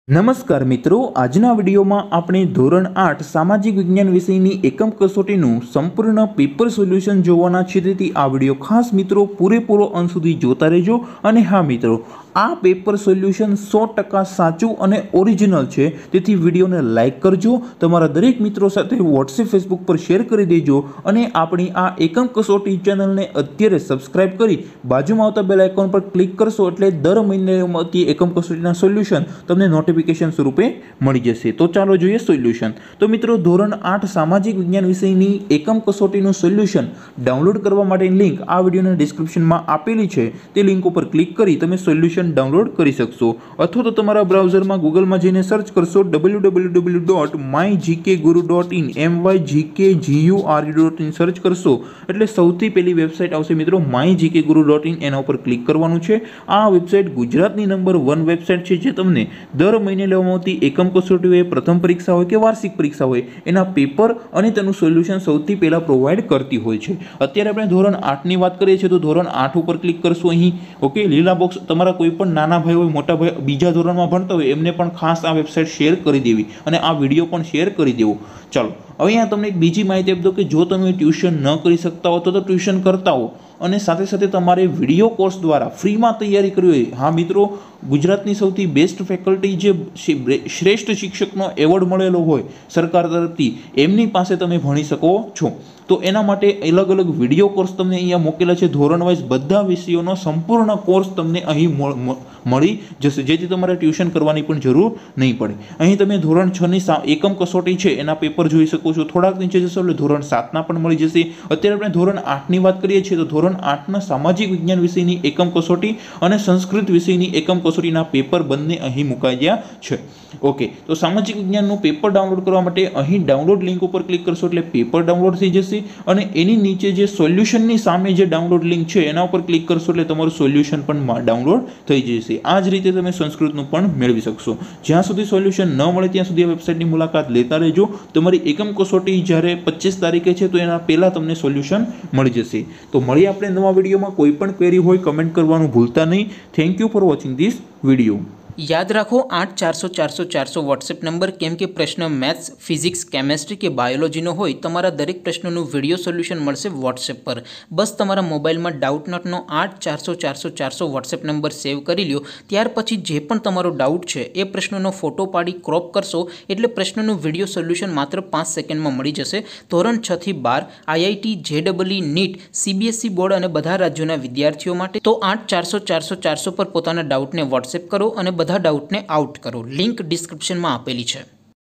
નમસ્કાર મિત્રો, આજના વિડીયોમાં આપણે ધોરણ 8 સામાજિક વિજ્ઞાન વિષયની એકમ કસોટીનું સંપૂર્ણ પેપર સોલ્યુશન જોવાના છે। તેથી આ વિડીયો ખાસ મિત્રો પૂરેપૂરો અંત સુધી જોતા રહેજો। અને હા મિત્રો, આ પેપર સોલ્યુશન 100% સાચું અને ઓરિજિનલ છે, તેથી વિડીયોને લાઇક કરજો, તમારા દરેક મિત્રો સાથે વોટ્સએપ ફેસબુક પર શેર કરી દેજો અને આપણી આ એકમ કસોટી ચેનલને અત્યારે સબસ્ક્રાઇબ કરી બાજુમાં આવતા બેલ આઇકોન પર ક્લિક કરશો એટલે દર મહિને મળતી એકમ કસોટીના સોલ્યુશન તમને નોટિફિકેશન સ્વરૂપે મળી જશે। તો ચાલો જોઈએ સોલ્યુશન। તો મિત્રો, ધોરણ 8 સામાજિક વિજ્ઞાન વિષયની એકમ કસોટીનું સોલ્યુશન ડાઉનલોડ કરવા માટેની લિંક આ વિડીયોના ડિસ્ક્રિપ્શનમાં આપેલી છે। તે લિંક ઉપર ક્લિક કરી તમે સોલ્યુશન ડાઉનલોડ કરી શકશો, અથવા તો તમારા બ્રાઉઝરમાં ગૂગલમાં જઈને સર્ચ કરશો www.mygkguru.in mygkguru.in સર્ચ કરશો એટલે સૌથી પહેલી વેબસાઇટ આવશે મિત્રો mygkguru.in। એના ઉપર ક્લિક કરવાનું છે। આ વેબસાઇટ ગુજરાતની નંબર 1 વેબસાઇટ છે, જે તમને દર મહિને લેવામાં આવતી એકમ કસોટી હોય, પ્રથમ પરીક્ષા હોય કે વાર્ષિક પરીક્ષા હોય, એના પેપર અને તેનું સોલ્યુશન સૌથી પહેલા પ્રોવાઈડ કરતી હોય છે। અત્યારે આપણે ધોરણ 8 ની વાત કરીએ છીએ, તો ધોરણ 8 ઉપર ક્લિક કરશો અહીં। ઓકે, લીલા બોક્સ તમારા કોઈ પણ નાના ભાઈ હોય, મોટા ભાઈ બીજા ધોરણમાં ભણતા હોય, એમને પણ ખાસ આ વેબસાઇટ શેર કરી દેવી અને આ વિડીયો પણ શેર કરી દેવો। ચાલો, હવે અહીંયા તમને એક બીજી માહિતી આપી દો કે જો તમે ટ્યુશન ન કરી શકતા હો તો ટ્યુશન કરતા હો અને સાથે સાથે તમારે વિડીયો કોર્સ દ્વારા ફ્રીમાં તૈયારી કરવી હોય, હા મિત્રો, ગુજરાતની સૌથી બેસ્ટ ફેકલ્ટી જે શ્રેષ્ઠ શિક્ષકનો એવોર્ડ મળેલો હોય સરકાર તરફથી, એમની પાસે તમે ભણી શકો છો। તો એના માટે અલગ અલગ વિડીયો કોર્સ તમને અહીંયા મૂકેલા છે, ધોરણ વાઇઝ બધા વિષયોનો સંપૂર્ણ કોર્સ તમને અહીં મળી જશે, જેથી તમારે ટ્યુશન કરવાની પણ જરૂર નહીં પડે। અહીં તમે ધોરણ 6 ની એકમ કસોટી છે એના પેપર જોઈ શકો છો। થોડાક નીચે જશો એટલે ધોરણ 7ના પણ મળી જશે। અત્યારે આપણે ધોરણ 8ની વાત કરીએ છીએ, તો ધોરણ 8ના સામાજિક વિજ્ઞાન વિષયની એકમ કસોટી અને સંસ્કૃત વિષયની એકમ કસોટીના પેપર બંને અહીં મુકાયા છે। ઓકે, તો સામાજિક વિજ્ઞાનનું પેપર ડાઉનલોડ કરવા માટે અહીં ડાઉનલોડ લિંક ઉપર ક્લિક કરશો એટલે પેપર ડાઉનલોડ થઈ જશે અને એની નીચે જે સોલ્યુશનની સામે જે ડાઉનલોડ લિંક છે એના ઉપર ક્લિક કરશો એટલે તમારું સોલ્યુશન પણ ડાઉનલોડ થઈ જશે। આ જ રીતે તમે સંસ્કૃતનું પણ મેળવી શકશો। જ્યાં સુધી સોલ્યુશન ન મળે ત્યાં સુધી આ વેબસાઇટની મુલાકાત લેતા રહેજો। તમારી એકમ કસોટી જ્યારે 25 તારીખે છે તો એના પહેલાં તમને સોલ્યુશન મળી જશે। તો મળીએ આપણે નવા વિડીયોમાં। કોઈ પણ ક્વેરી હોય કમેન્ટ કરવાનું ભૂલતા નહીં। Thank you for watching this video. યાદ રાખો 8400 400 400 વોટ્સએપ નંબર, કેમ કે પ્રશ્ન મેથ્સ, ફિઝિક્સ, કેમેસ્ટ્રી કે બાયોલોજીનો હોય, તમારા દરેક પ્રશ્નનું વિડીયો સોલ્યુશન મળશે વોટ્સએપ પર। બસ તમારા મોબાઈલમાં ડાઉટ નોટનો 8400 400 400 વોટ્સએપ નંબર સેવ કરી લ્યો। ત્યાર પછી જે પણ તમારો ડાઉટ છે એ પ્રશ્નનો ફોટો પાડી ક્રોપ કરશો એટલે પ્રશ્નનું વિડીયો સોલ્યુશન માત્ર 5 સેકન્ડમાં મળી જશે। ધોરણ 6 થી 12 આઈઆઈટી, જેડબલઈ, નીટ, સીબીએસઈ બોર્ડ અને બધા રાજ્યોના વિદ્યાર્થીઓ માટે તો 8400 400 400 પર પોતાના ડાઉટને વોટ્સએપ કરો અને બધા ડાઉટને આઉટ કરો। લિંક ડિસ્ક્રિપ્શનમાં આપેલી છે।